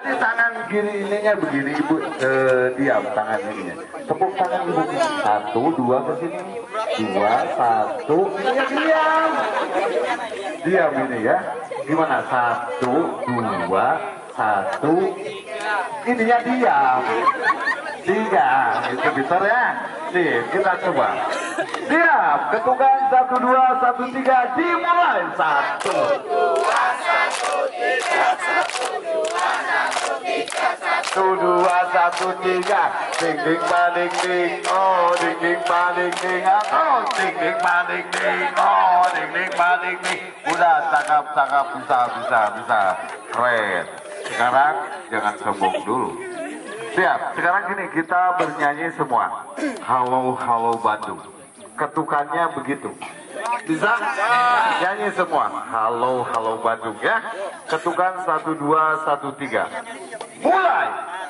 Nanti tangan kiri ininya begini ibu, diam tangan ininya. Tepuk tangan ibu. 1, 2 ke sini. 2, 1. Ininya diam. Diam ini ya. Gimana? 1, 2, 1. Ininya diam. 3. Itu besar ya. Nih, kita coba. Siap. Ketukan 1, 2, 1, 3. Dimulai. 1, 2, 1, 3. 1, 2, 1, 3. Ding ding ba ding ding. Oh, ding ding ba ding ding. Oh, ding ding ba ding ding. Oh, ding ding ba ding ding. Udah cakep, bisa. Keren. Sekarang jangan sombong dulu. Siap. Sekarang gini, kita bernyanyi semua. Halo, halo Bandung. Ketukannya begitu. Bisa? Nyanyi semua. Halo, halo Bandung ya. Ketukan 1, 2, 1, 3. Mulai.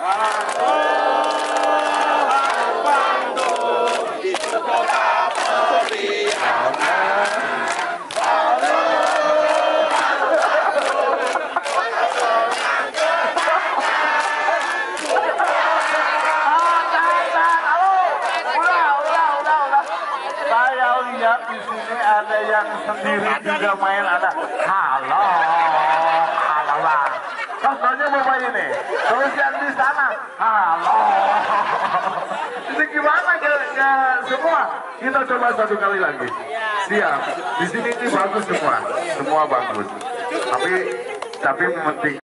Saya lihat di sini ada yang sendiri juga main, ada halo lah. Contohnya bapak ini, terus yang di sana halo. Ini gimana ya semua? Kita coba satu kali lagi. Siap. Di sini ini bagus semua bagus. Tapi penting.